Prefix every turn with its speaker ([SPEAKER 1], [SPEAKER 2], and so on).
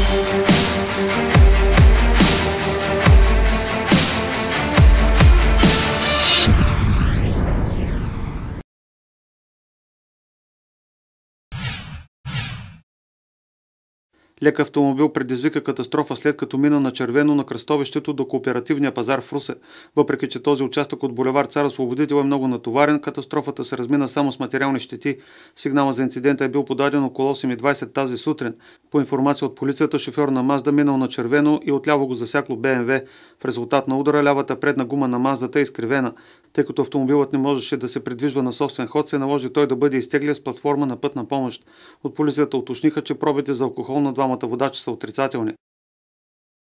[SPEAKER 1] Лек автомобил предизвика катастрофа след като мина на червено на кръстовището до Кооперативния пазар в Русе. Въпреки че този участък от булевард Цар Освободител е много натоварен, катастрофата се размина само с материални щети. Сигнала за инцидента е бил подаден около 8:20 тази сутрин. По информация от полицията, шофьор на Мазда минал на червено и отляво го засякло БМВ. В резултат на удара лявата предна гума на Маздата е изкривена. Тъй като автомобилът не можеше да се придвижва на собствен ход, се наложи той да бъде изтеглен с платформа на пътна помощ. От полицията уточниха, че пробите за алкохол на двамата водачи са отрицателни.